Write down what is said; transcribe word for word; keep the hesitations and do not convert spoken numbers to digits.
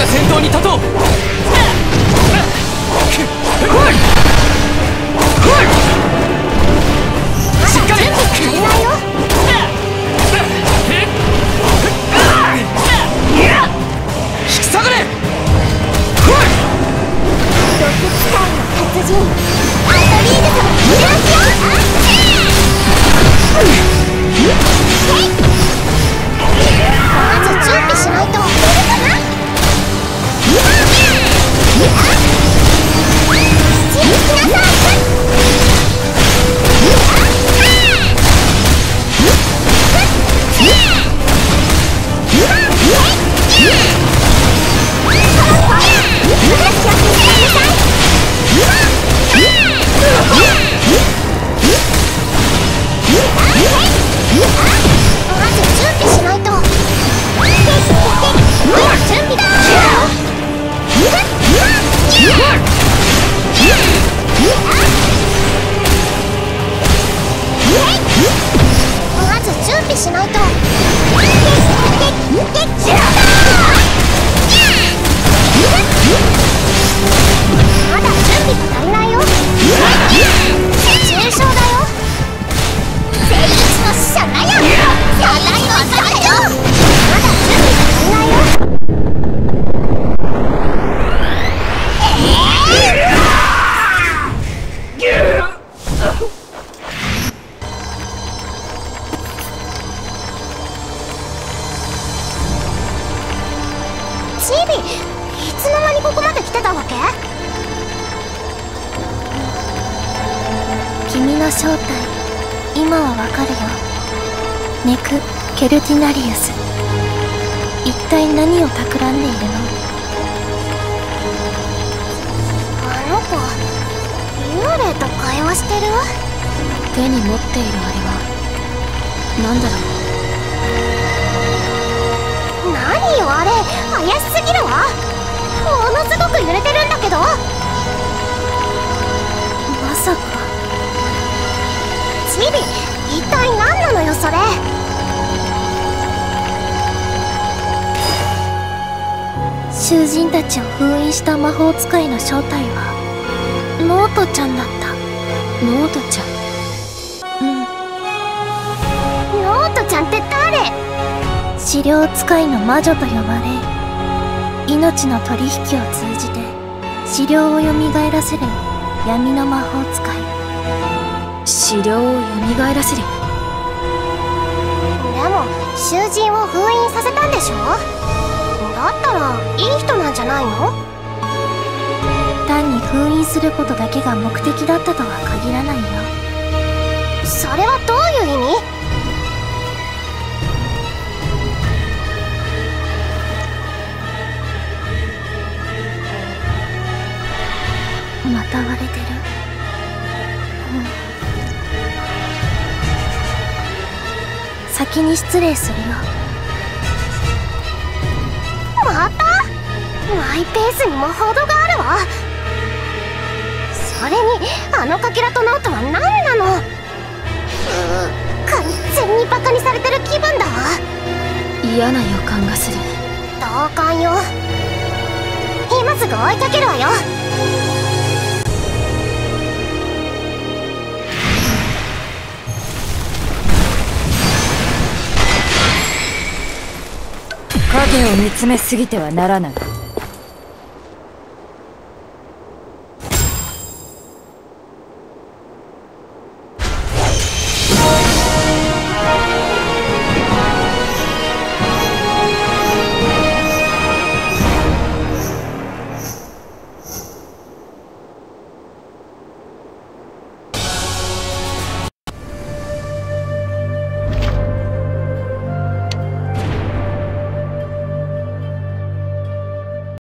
先頭に立とう。しっかり足りないよ。 引き下がれ。 ロック機械の達人アトリーヌとフランスよ。まず準備しないと。チビ、いつの間にここまで来てたわけ？ 君の正体、今はわかるよ。ネク・ケルティナリウス。一体何を企んでいるの？ あの子、幽霊と会話してる？ 手に持っているあれは何だろう？ 何よあれ、怪しすぎるわ。ものすごく揺れてるんだけど。 まさか。 チビ、一体何なのよそれ。 囚人たちを封印した魔法使いの正体はノートちゃんだった。ノートちゃん。うん。 ノートちゃんって誰？ 資料使いの魔女と呼ばれ、命の取引を通じて資料を蘇らせる闇の魔法使い。資料を蘇らせる。 でも囚人を封印させたんでしょ？だったらいい人なんじゃないの？ 単に封印することだけが目的だったとは限らないよ。 それはどういう意味？ また割れてる。うん。先に失礼するよ。 また？マイペースにも程があるわ。それにあのかけらとノートは何なの？うー、完全にバカにされてる気分だわ。 嫌な予感がする。 同感よ。今すぐ追いかけるわよ。 影を見つめすぎてはならない。